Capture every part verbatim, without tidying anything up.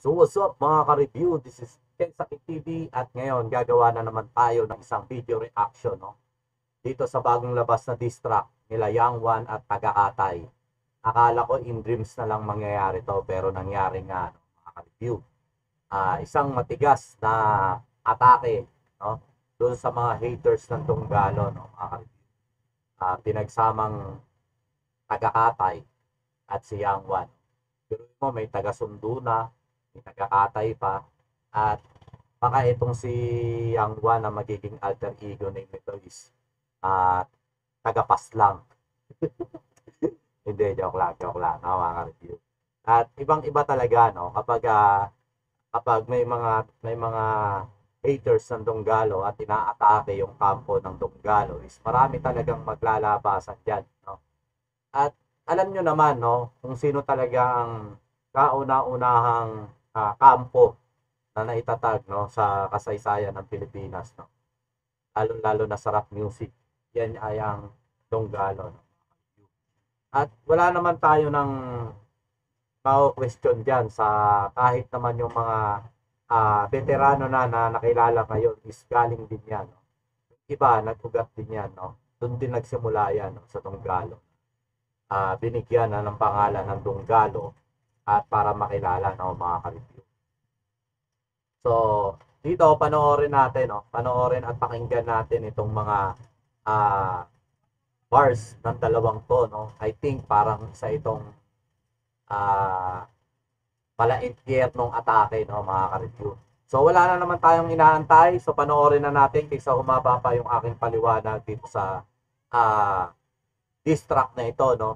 So what's up mga ka-review? This is Ken Sakit T V at ngayon gagawa na naman tayo ng isang video reaction, no? Dito sa bagong labas na diss track nila Young One at Taga-Atay. Akala ko in dreams na lang mangyayari to pero nangyari nga, no, mga ka-review. Ah, isang matigas na atake, no? Doon sa mga haters ng Tunggalo, no, mga ka-review. Ah, pinagsamang Taga-Atay at si Young One. Pero mo may taga-Sundo na, may taga-Atay pa, at baka itong si Yang One na magiging alter ego name nito is uh, taga-Paslang. Hindi, joke lang, joke lang, no, mga ka-review. At ibang-iba talaga, no, kapag uh, kapag may mga may mga haters ng Tunggalo at inaatake yung kampo ng Tunggalo is marami talagang maglalabasan diyan, no. At alam nyo naman, no, kung sino talaga ang kauna-unahang uh, kampo na naitatag, no, sa kasaysayan ng Pilipinas, no. Lalo-lalo na sa rap music. Yan ay ang Tunggalo, no. At wala naman tayo ng mau-question dyan sa kahit naman yung mga uh, veterano na na nakilala ngayon is galing din yan, no. Iba, nag-ugat din yan, no. Doon din nagsimula yan, no, sa Tunggalo. Uh, binigyan na ng pangalan ng Tunggalo at para makilala, no, mga ka-review. So, dito panoorin natin, no, panoorin at pakinggan natin itong mga uh, bars ng dalawang to, no. I think parang isa itong uh, palait-gier nung atake, no, mga ka-review. So, wala na naman tayong inaantay. So, panoorin na natin kaysa humaba pa yung aking paliwanag dito sa uh, diss track na ito, no.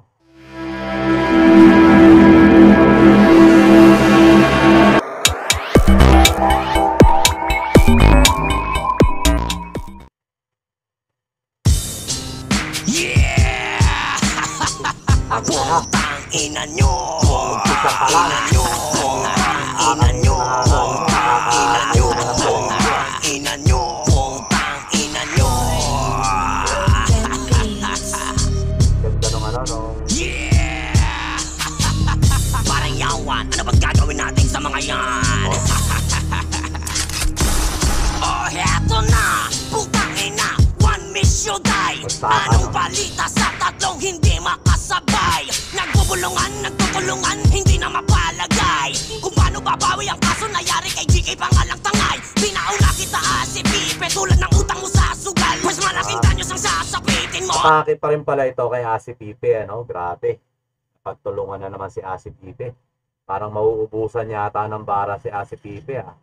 Yeah! Putang ina nyo! Putang ina nyo! Putang ina nyo! Putang ina nyo! Putang ina nyo! Putang ina nyo! Ganda nung ano, no. Yeah! Parang Young One, ano bang gagawin natin sa mga yan? Oh, heto na! Putang ina! One miss you die! Anong balita sa tatlong hindi makasabay? Nagbubulungan, nagtutulungan, hindi na mapalagay. Kung paano babawi ang kaso nayari kay G K pangalang tangay. Pinauna kita si Pipe tulad ng utang mo sa sugal. Mas malaking danyos ang sasapitin mo. Atake pa rin pala ito kay Asi Pipe, ano? Grabe. Pagtulungan na naman si Asi Pipe. Parang mauubusan yata ng bara si Asi Pipe, ah.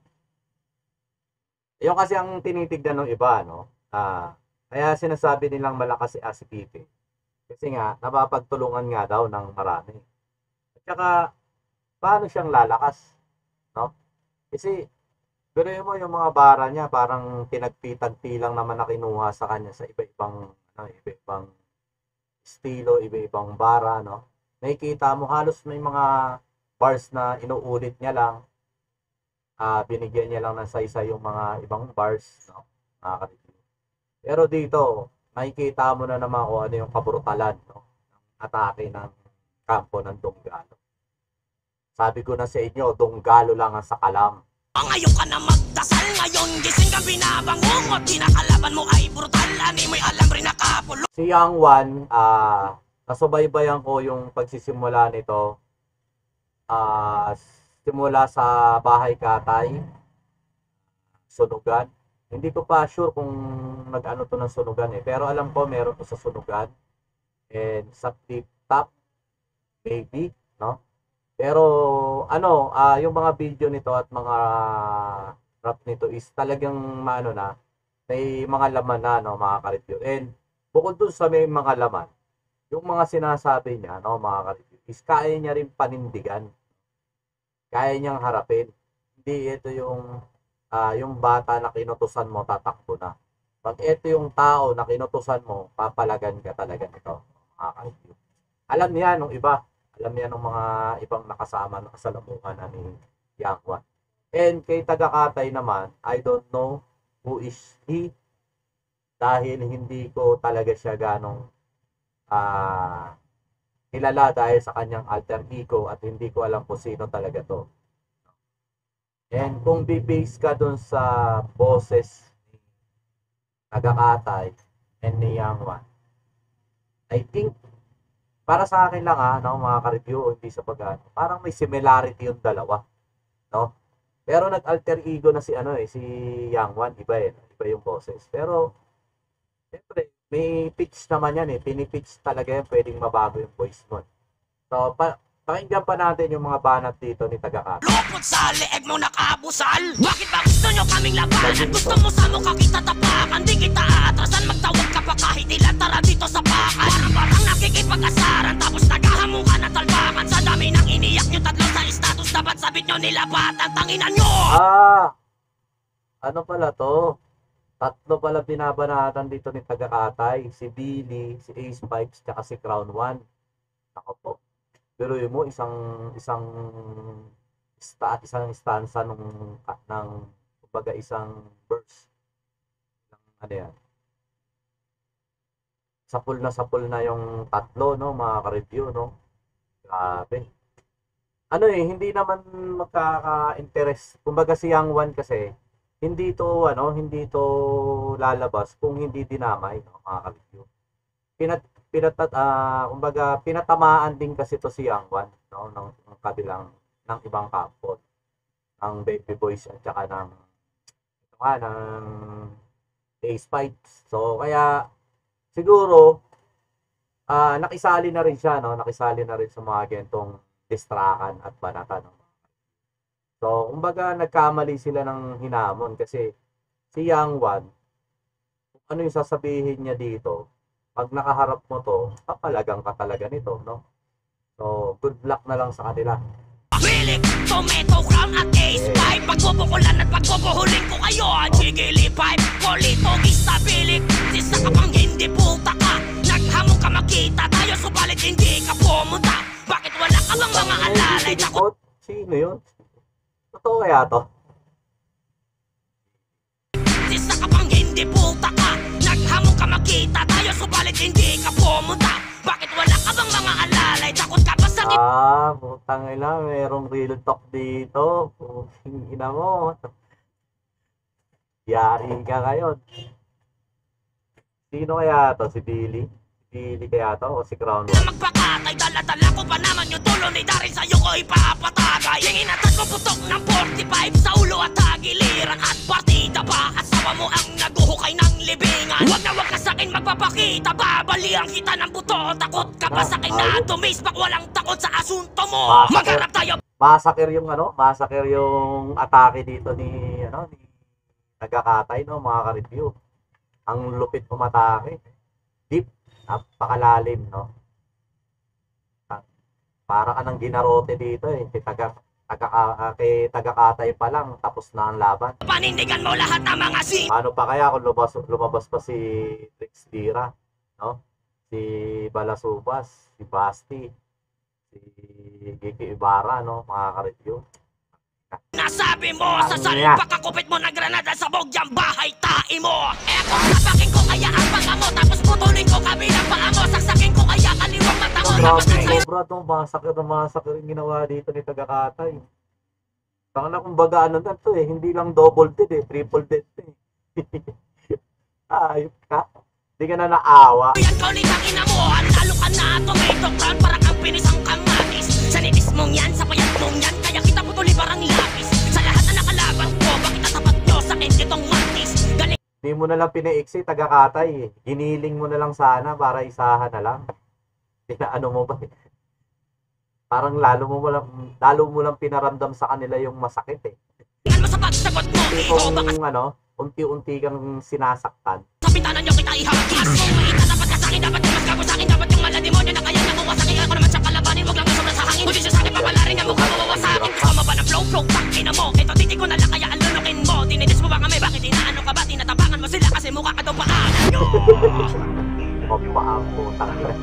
Yung kasi ang tinitignan ng iba, no? Ah, kaya sinasabi nilang malakas si Asi Pipe. Kasi nga, napapagtulungan nga daw ng marami. At saka, paano siyang lalakas? No? Kasi, pero yun mo, yung mga bara niya, parang pinagpitagpi lang naman na kinuha sa kanya sa iba-ibang, ano, iba-ibang estilo, iba-ibang bara, no? Nakikita mo, halos may mga bars na inuulit niya lang. Uh, binigyan niya lang ng saysay yung mga ibang bars, no? Nakakarinig. Pero dito, makikita mo na naman kung ano yung kabrutalan, no, ng atake ng kampo ng Tunggalo. Sabi ko na sa inyo, Tunggalo lang ang sakalam. Ngayon ka na magdasal, ngayon gising ka binabangon at kinakalaban mo ay brutal, ani mo'y alam rin nakapulo. Si Young One, uh, nasubaybayan ko yung pagsisimula nito. Uh, simula sa Bahay Katay, Sunugan. Hindi ko pa sure kung nag-ano to ng Sunugan, eh. Pero alam ko meron to sa Sunugan. And sa Tip Top, maybe, no? Pero ano, uh, yung mga video nito at mga rap nito is talagang maano na, may mga laman na, no, mga ka-review. And bukod dun sa may mga laman, yung mga sinasabi niya, no, mga ka-review, is kaya niya rin panindigan. Kaya niyang harapin. Hindi ito yung Uh, yung bata na kinutusan mo, tatakbo na. Pag ito yung tao na kinutusan mo, papalagan ka talaga nito. Makaka-review. Alam niya nung iba. Alam niya nung mga ibang nakasama, nakasalamuhan na ni Young One. And kay Taga-Atay naman, I don't know who is he. Dahil hindi ko talaga siya ganong uh, kilala dahil sa kanyang alter ego at hindi ko alam kung sino talaga to. And kung bibase ka dun sa boses ni Tagakatay and ni Young One, I think, para sa akin lang ha, no, mga ka-review, hindi sa pag parang may similarity yung dalawa, no? Pero nag-alter ego na si ano eh, si Young One, iba eh, iba yung boses. Pero, siyempre, may pitch naman yan eh, pinipitch talaga yan, pwedeng mabago yung voice mo. So, pa pakinggan pa natin yung mga banat dito ni Tagakatay. Lupot sa leeg mo nakabusal. Bakit ba gusto nyo kaming labanan? Gusto mo sa mukha kita tapakan. Di kita aatrasan, magtawag ka pa kahit ilan. Tara dito sa pakan. Parang parang nakikipag-asaran. Tapos naghahamon ka ng talpakan. Sa dami ng iniyak nyo tatlo sa status. Dapat sabit nyo nilapatan. Tanginan nyo! Ah! Ano pala to? Tatlo pala binabanatan dito ni Tagakatay. Si Billy, si Ace Pipes, tsaka si Crown One. Ako po. Pero yun mo, isang isang sta, isang stanza nung ng kumbaga isang verse ng ano yan. Sapul na sapul na yung tatlo, no, mga ka-review, no. Grabe. Ano eh, hindi naman magkaka-interest. Kumbaga si Young One kasi hindi to ano, hindi to lalabas kung hindi dinamay, no, mga ka-review. Pinat pinatat uh, kumbaga pinatamaan din kasi to si Young One, no, ng, ng kabilang ng ibang couple ng Baby Boys at saka ng ito nga ng Ace Pipes. So kaya siguro uh, nakisali na rin siya, no, nakisali na rin sa mga gentong distrakan at banatan, no? So kumbaga nagkamali sila ng hinamon kasi si Young One, ano yung sasabihin niya dito, pag nakaharap mo to, papalagang ka talaga nito, no? So, good luck na lang sa kanila. Milik, tomato, crown at ace pipe. Pagbubukulan at pagbubuhuling ko kayo. Jigili pipe, polito, istabilik. Sisa ka pang hindi puta ka. Naghamon ka makita tayo, subalit hindi ka pumunta. Bakit wala ka bang mga alalay? Takot? Sino yun? Totoo kaya to? Sisa ka pang hindi puta ka. Naghamon ka makita tayo, subalit hindi ka pumunta. Bakit wala ka bang mga alalay? Takot ka pa sa... Ah, putang ina, merong real talk dito. Puting ina mo. Yari ka ngayon. Sino kaya to? Si Billy? Si Billy kaya to? O si Crown One? Magpakatay, dala-dala ko pa naman yung tulo ni Darin sa'yo ko ipapatagay. Tingin natin ko putok ng forty-five sa ulo at tagiliran at partida pa. Asawa mo ang naguhukay ng libingan. Huwag na huwag ka sa'kin magpapakita, babalihan kita ng buto. Takot ka pa sa'kin na tumisbak, walang takot sa asunto mo. Magharap tayo. Massacre yung ano, massacre yung atake dito ni ano ni Tagakatay, no, mga ka-review. Ang lupit umatake. Deep, napakalalim, no. Para ka nang ginarote dito eh. Kay taga taga uh, kay Tagakatay pa lang tapos na ang laban. Panindigan mo lahat ng mga sin. Ano pa kaya kung lumabas, lumabas pa si Trix Dira, no? Si Balasubas, si Basti, si Gigi Ibarra, no, mga ka-review. Nasabi mo sa salin pagkakupit mo na granada sa bogyang bahay tae mo. Eh kung sapakin ko kaya ang panga mo, tapos putulin ko kabilang paa mo, saksakin ko kaya kaliwang mata mo. Grabe, sobra to, masakit na masakit yung ginawa dito ni Tagakatay. Baka na kumbaga ano na to eh, hindi lang double dead eh, triple dead eh. Ayop ka, hindi ka na naawa. Yan ko ulit ang ina mo, lalo ka na tomato crown, parang ang pinisang kamatis. Sa nitis mong yan, sa payat mong yan, kaya kita putuli parang lapis. Sa lahat na nakalaban ko, bakit natapat nyo sa akin itong mantis? Galing. Hindi mo na lang pinaiksi, Tagakatay eh. Giniling mo na lang sana para isahan na lang. Ano mo ba? Parang lalo mo lang lalo mo lang pinaramdam sa kanila yung masakit eh. Tingnan mo sa pagsagot mo, Kung ano, unti-unti kang sinasaktan. sa pitanan nyo kita ihagis. Kung maita dapat ka sa'kin, dapat yung mas gago sa'kin, dapat yung malademonyo na kaya nakuha sa'kin. Ako naman siya kalabanin, huwag lang yung sobra sa hangin. Kung di siya sa'kin, papalarin ang mukha mawawa sa'kin. Gusto mo ba ng flow, flow, tangin na mo? Ito titik ko na lang kaya alunukin mo. Dinidis mo ba kami, bakit inaano ka ba? Tinatapangan mo sila kasi mukha ka daw paanan nyo. Pampaang putang ina.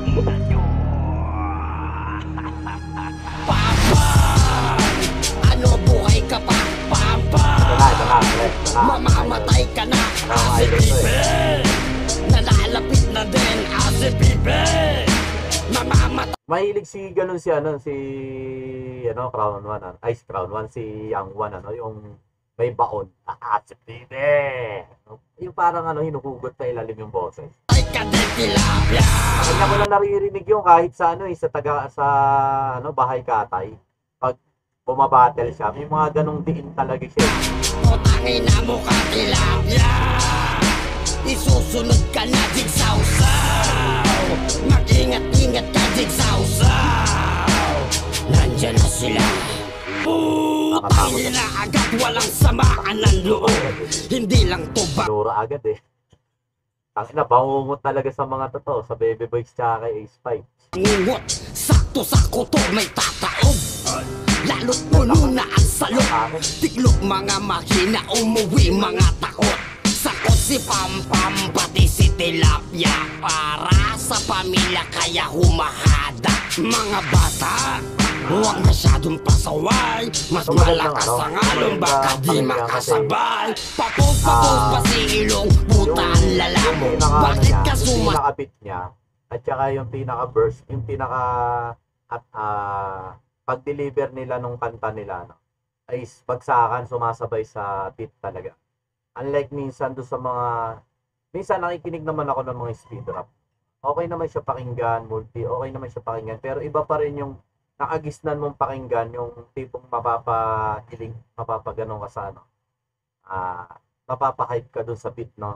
Papa, ano buhay ka pa? Papa, Ito na, ito na, ito na. mamamatay ka na. Ito na, ito na. Nalalapit na din, Ase Pibe. Mamamatay. Mahilig si ganun si ano, si ano, Crown One, ano, ay si Crown One, si Young One, ano, yung may baon. Ah, si Pibe! Yung parang ano, hinuhugot pa ilalim yung boses. Ay kadetilapya. Kanya ko lang naririnig yung kahit sa ano, eh, sa taga, sa ano, bahay katay. Pag bumabattle siya, may mga ganong diin talaga siya. Utangin na mo ka tilapia. Isusunod ka na jigsawsaw. Mag-ingat-ingat ka jigsawsaw. Nandyan na sila. Putang na agad, walang samaan ng loob. Hindi lang to ba Lura agad eh. Tangina, bangungot talaga sa mga totoo, sa Baby Boys tsaka kay Ace five. ngungot. Sakto sa kuto may tataob. Lalo't puno na ang salok. Tiklop mga mahina, umuwi mga takot. Sakot si Pampam, pati si Tilapia. Para sa pamilya kaya humahada. Mga bata, huwag masyadong pasaway. Mas malakas ang alon, baka di makasabay. Papos-papos pa si ilong, puta ang lalamo. Bakit ka Yung sumat? pinaka-beat niya, at saka yung pinaka-verse, yung pinaka at ah, pag-deliver nila nung kanta nila, no, ay bagsakan, sumasabay sa beat talaga. Unlike minsan do sa mga, minsan nakikinig naman ako ng mga speed rap. Okay naman siya pakinggan, multi, okay naman siya pakinggan, pero iba pa rin yung nakagisnan mong pakinggan, yung tipong mapapahiling, mapapaganong ka sa ano, ah, mapapahype ka dun sa beat ng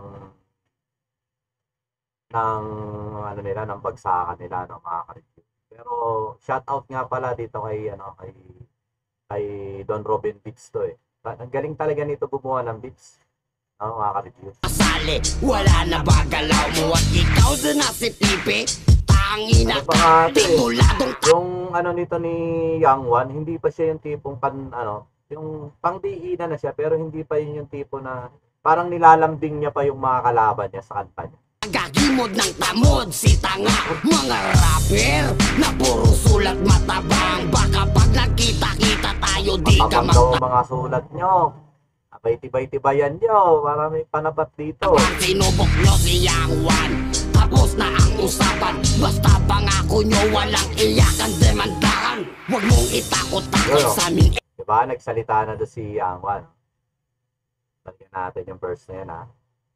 ng ano nila, ng bagsakan nila, no, mga ka-review. Pero shout out nga pala dito kay ano, kay kay Don Robin Beats to eh. Ta- Ang galing talaga nito gumawa ng beats. No, mga ka-review. Sali, wala na ba galaw mo at ikaw din na si Pipe? Tangina Ano pa ka, nga ito eh? tituladong Yung ano nito ni Young One, hindi pa siya yung tipong pan ano, yung pangdiinan na siya pero hindi pa yun yung tipo na parang nilalambing niya pa yung mga kalaban niya sa kanta niya. gagimod ng tamod si tanga. Mga rapper na puro sulat matabang. Baka pag nagkita-kita tayo di ka Matabang daw ang mga sulat nyo. Abay tibay-tibayan nyo para may panabat dito. Pag sinubok nyo si Young One, tapos na ang usapan. Basta pangako nyo walang iyakan, demandahan. Huwag mong itakot-takot Yo. sa amin. Diba? Nagsalita na doon si Young One. Lagyan natin yung verse na yan ha.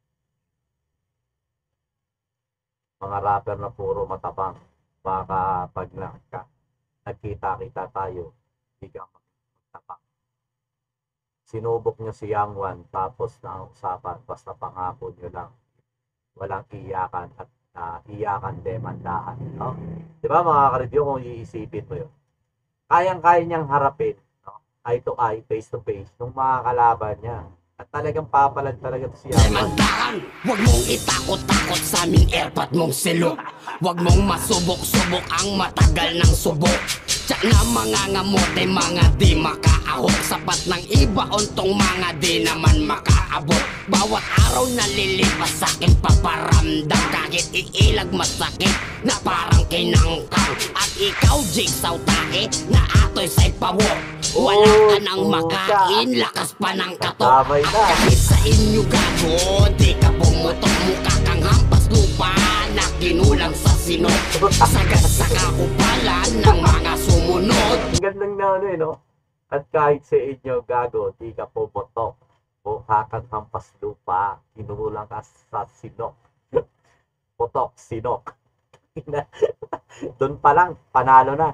Mga rapper na puro matabang. Baka pag nagka, nagkita-kita tayo, di ka magtabang. Sinubok nyo si Young One, tapos na ang usapan, basta pangako nyo lang. Walang iyakan at uh, iyakan demandahan. No? Diba mga ka-review, kung iisipin mo yun, kayang-kaya niyang harapin, no? Eye to eye, face to face, nung mga kalaban niya. At talagang papalag talaga to si Young One. Demandahan, huwag mong itakot-takot sa aming airpot mong silok. Huwag mong masubok-subok ang matagal ng subok. Tiyak na mga ngamote, mga di makaahok. Sapat ng iba ontong mga di naman makaabot. Bawat araw na lilipas sa akin paparamdam. Kahit iilag masakit na parang kinangkang. At ikaw jigsaw tae na atoy sa'y pawok. Wala ka nang makain, lakas pa ng katok. Sabay na. Kahit sa inyo gago, di ka pumutok. Mukha kang hampas lupa na kinulang sa sinok. Sagad sa kakupalan ng mga sumunod. Ang gandang na ano eh, no? At kahit sa inyo, gago, di ka pumotok. Mukha kang hampas lupa, kinulang ka sa sinok. Putok, sinok. Doon pa lang, panalo na.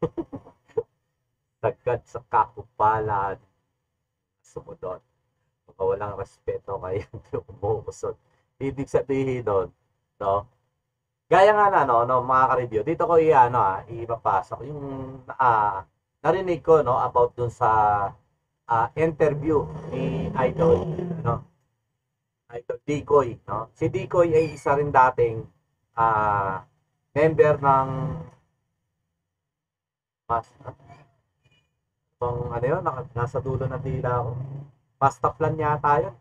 Sagad sa kakupalan, sumunod. Mga walang respeto kaya hindi umuusod. Ibig sabihin doon, no? Gaya nga na, no, no mga ka-review, dito ko i-ano, ah, ipapasok yung ah, narinig ko, no, about dun sa ah, interview ni Idol, no? Idol Decoy, no? Si Decoy ay isa rin dating ah, member ng mas pang ano yun, naka- nasa dulo ng dila ko. Pasta plan yata yun.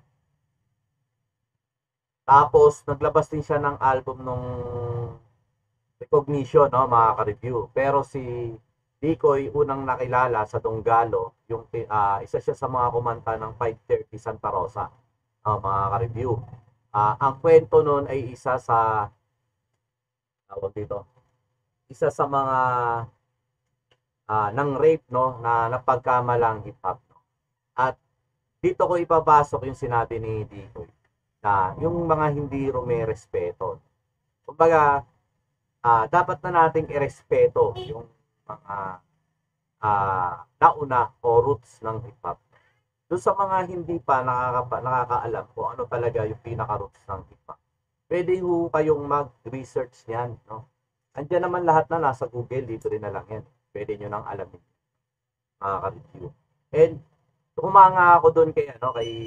Tapos, naglabas din siya ng album nung Recognition, no, mga ka-review. Pero si Decoy, unang nakilala sa Donggalo, yung, ah, isa siya sa mga kumanta ng five thirty Santa Rosa, no, mga ka-review. Ah, ang kwento nun ay isa sa, tawag dito, isa sa mga ah, ng rape, no, na napagkamalang hip hop, no? At dito ko ipapasok yung sinabi ni Dikoy na yung mga hindi rumerespeto. Kumbaga, ah, dapat na nating irespeto yung mga ah, nauna o roots ng hip hop. Doon sa mga hindi pa nakakapa, nakakaalam kung ano talaga yung pinaka-roots ng hip hop, pwede ho kayong mag-research niyan, no? Andiyan naman lahat na nasa Google, dito rin na lang yan. Pwede nyo nang alamin, mga ka-review. And humanga ako doon kay ano kay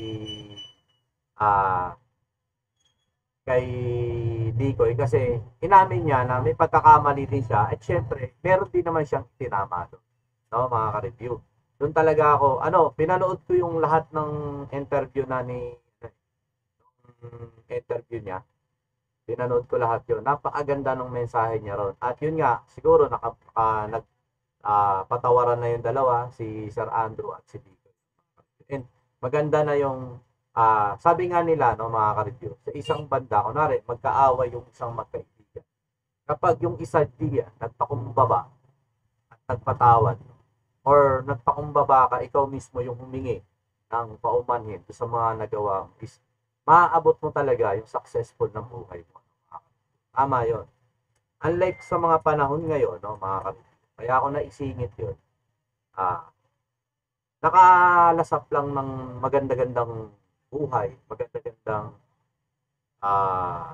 ah kay Dikoy kasi inamin niya na may pagkakamali din siya at syempre meron din naman siyang tinama doon, no, mga ka-review. Doon talaga ako, ano, pinanood ko yung lahat ng interview na ni yung interview niya. Pinanood ko lahat yun. Napakaganda ng mensahe niya ron. At yun nga, siguro naka, uh, nag uh, patawaran na yung dalawa, si Sir Andrew at si Dikoy. And maganda na yung uh, sabi nga nila, no, mga ka-review, sa isang banda, kunwari, magkaaway yung isang magkaibigan. Kapag yung isa diya nagpakumbaba at nagpatawad, or nagpakumbaba ka, ikaw mismo yung humingi ng paumanhin sa mga nagawa mo, is maaabot mo talaga yung successful ng buhay mo. Tama yon. Unlike sa mga panahon ngayon, no, mga ka-review, kaya ako naisingit yun, ah, nakalasap lang ng maganda-gandang buhay, maganda-gandang ah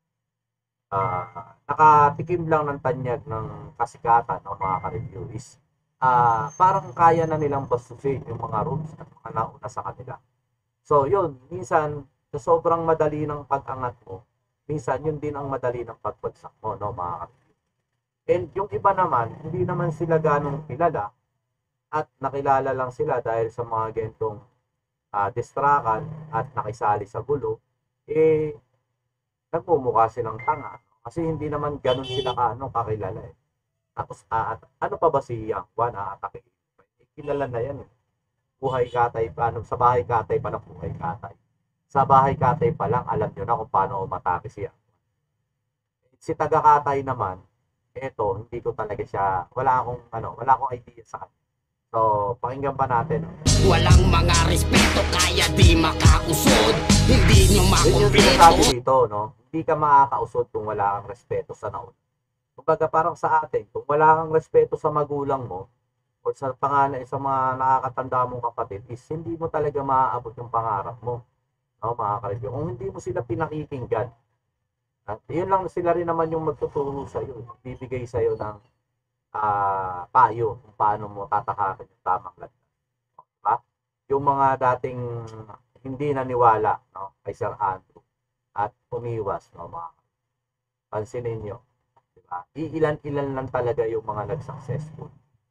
ah nakatikim lang ng tanyag ng kasikatan ng mga ka-review is ah parang kaya na nilang bastusin yung mga roots at mga nauna sa kanila. So yun, minsan sa sobrang madali ng pag-angat mo, minsan yun din ang madali ng pagbagsak mo, no, mga ka-review. And yung iba naman, hindi naman sila ganong kilala at nakilala lang sila dahil sa mga gentong uh, distrakan at nakisali sa gulo, eh, nagmumukha silang tanga. Kasi hindi naman ganun sila ka, ano, kakilala eh. Tapos, uh, at, ano pa ba si Yang Juan, aatake? Eh, kilala na yan eh. Buhay katay pa, ano, sa bahay katay pa lang buhay katay. Sa bahay katay pa lang, alam nyo na kung paano umatake si Yang Juan. Si taga-katay naman, eto, hindi ko talaga siya, wala akong, ano, wala akong idea sa kanya. So, pakinggan pa natin. Walang mga respeto kaya di makausod. Hindi nyo Yun yung makumpleto. sinasabi dito, no? Hindi ka makakausod kung wala kang respeto sa nauna. Kumbaga parang sa atin, kung wala kang respeto sa magulang mo o sa panganay sa mga nakakatanda mong kapatid, is hindi mo talaga maaabot yung pangarap mo. No, mga ka-review. Kung hindi mo sila pinakikinggan, at yun lang sila rin naman yung magtuturo sa'yo. Bibigay sa'yo ng uh, payo kung paano mo tatakakin yung tamang landas. Diba? Yung mga dating hindi naniwala, no, kay Sir Andrew at umiwas, no, mga pansinin nyo, diba? Iilan-ilan lang talaga yung mga nag-successful.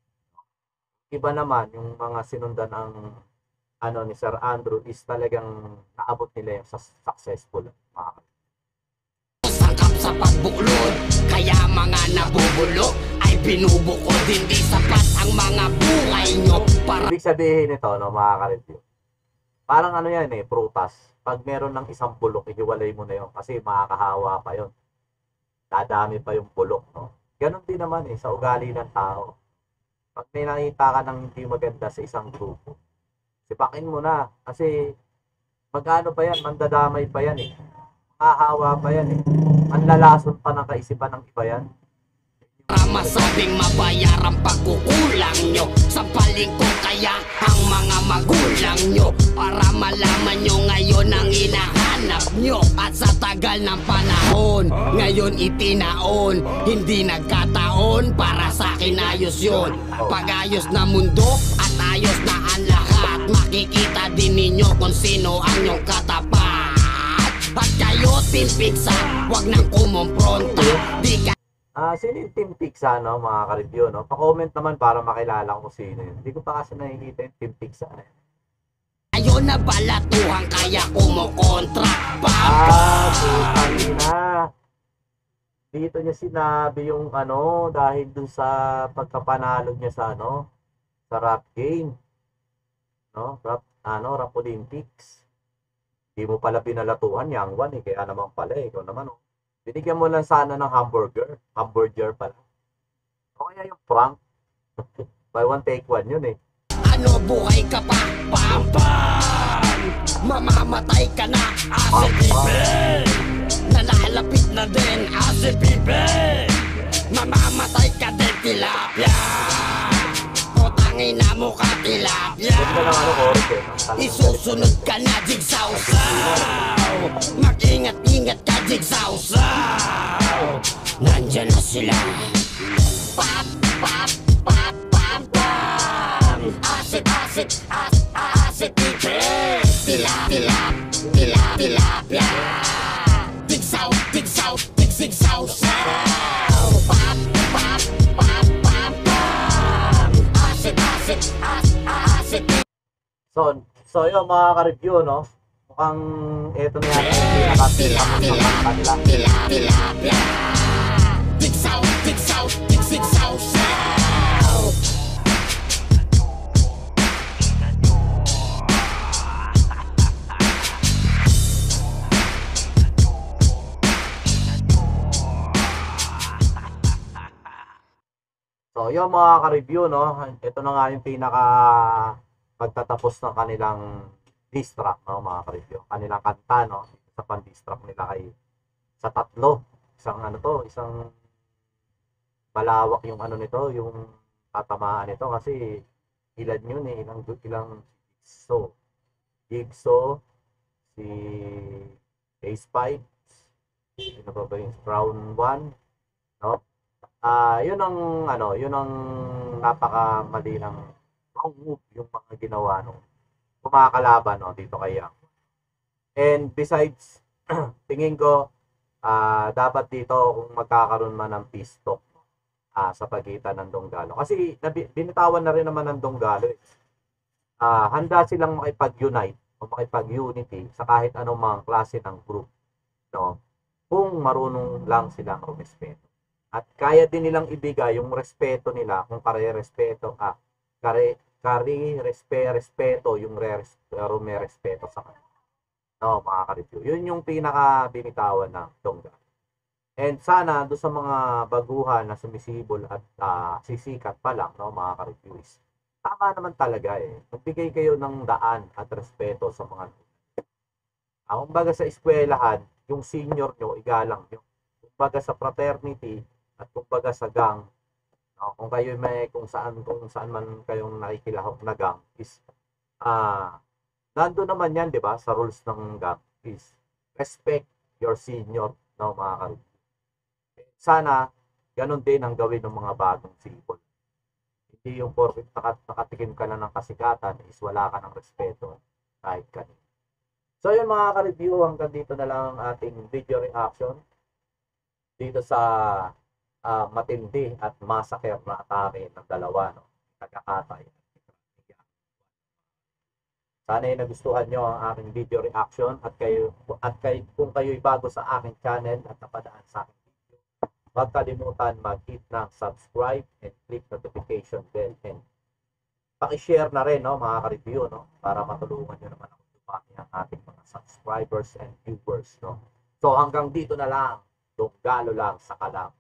Iba naman yung mga sinundan ang ano ni Sir Andrew is talagang naabot nila yung successful, mga Sangkap sa pagbuklod, kaya mga nabubulok ay binubukod. Hindi sapat ang mga buhay nyo para ibig sabihin nito, no, mga ka-review, parang ano yan eh, prutas. Pag meron ng isang bulok, ihiwalay mo na yun kasi makakahawa pa yun. Dadami pa yung bulok, no? Ganon din naman eh, sa ugali ng tao. Pag may nakita ka ng hindi maganda sa isang grupo, sipakin mo na. Kasi magkano pa yan, mandadamay pa yan eh. Mahahawa pa yan eh. Manlalason pa ng kaisipan ng iba yan. masabing mabayarang pagkukulang nyo. Sampalin ko kaya ang mga magulang nyo para malaman nyo ngayon ang hinahanap nyo. At sa tagal ng panahon, ngayon itinaon. Hindi nagkataon, para sa akin ayos yun. Pag-ayos na mundo at ayos na ang lahat, makikita din ninyo kung sino ang nyong katapat. At kayo Team Pizza, wag nang kumompronta. Di ka Ah, sino yung Team Pizza, no, mga ka-review, no? Pa-comment naman para makilala ko sino yun. Hindi ko pa kasi nakikita yung Team Pizza. Eh. Ayaw na balatuhan kaya kumukontra. Ah, putang ina. Dito niya sinabi yung ano, dahil dun sa pagkapanalo niya sa ano, sa rap game. No? Rap, ano, rap Olympics. Hindi mo pala pinalatuhan, Yang Wan, eh. Kaya naman pala, eh. Ikaw naman, oh. Binigyan mo lang sana ng hamburger. Hamburger pala. O kaya yung prank. Buy one, take one yun eh. Ano buhay ka pa? Pam pam! Mamamatay ka na, Ase Pipe! Nalalapit na din, Ase Pipe! Mamamatay ka din, tilapia! Putangin na mo ka, tilapia! Ganda ng ano, chorus eh. no? Talagang Isusunod ka na, jigsaw-saw! Mag-ingat-ingat ka, jigsaw-saw! Nandyan na sila! Pap, pap, pap, pap, pam! Asit, asit, as, asit, pipe! Tila, tila, tila, tilapia! Tigsaw, tigsaw, tigsigsaw, saw! Pap, pap, pap, pap, pam! Asit, asit, as, asit, So, so yun mga ka-review, no? Mukhang eto na yan yung pinaka-pinaka sa kanila. tila, tilapia! Tigsaw, tigsaw, tigsigsaw, saw! So, yun mga ka-review, no? Ito na nga yung pinaka magtatapos ng kanilang diss track, no, mga ka-review. Kanilang kanta, no? Sa pan-diss track nila kay sa tatlo. Isang ano to, isang malawak yung ano nito, yung tatamaan nito kasi ilan yun eh, ilang ilang so Jigsaw, si Ace five, sino ba ba yung Brown one, no? Ah, yun ang ano, yun ang napakamali ng wrong move yung mga ginawa nung kumakalaban, no, dito kay Yang. And besides, tingin ko ah dapat dito kung magkakaroon man ng peace talk ah, sa pagitan ng Donggalo. Kasi nabi, binitawan na rin naman ng Donggalo eh. Ah, handa silang makipag-unite o makipag-unity sa kahit anumang klase ng group, no? Kung marunong lang silang rumespeto. At kaya din nilang ibigay yung respeto nila kung kare-respeto ah, kare kari respe respeto yung re respeto sa kanila. No, mga ka-review. Yun yung pinaka binitawan ng Donggalo. And sana do sa mga baguhan na sumisibol at ah, sisikat pa lang, no, mga ka-reviews. Tama naman talaga eh. Magbigay kayo ng daan at respeto sa mga ah, kumbaga sa eskwelahan, yung senior nyo, igalang nyo. Kumbaga sa fraternity at kumbaga sa gang, no, kung kayo may kung saan kung saan man kayong nakikilahok na gang is ah nando naman yan, di ba, sa rules ng gang is respect your senior, no, mga ka-review. Sana ganun din ang gawin ng mga bagong sipol. Hindi yung porket nakatikim ka na ng kasikatan is wala ka ng respeto kahit kanina. So yun mga ka-review, hanggang dito na lang ang ating video reaction dito sa uh, matindi at massacre na atake ng dalawa, no, nagkakatay. Sana ay nagustuhan nyo ang aking video reaction at kayo at kay, kung kayo'y bago sa aking channel at napadaan sa aking video, huwag kalimutan mag-hit ng subscribe and click notification bell and paki-share na rin, no, mga ka-review, no, para matulungan nyo naman ako dumami ang ating mga subscribers and viewers, no. So hanggang dito na lang, Donggalo lang sa kalam.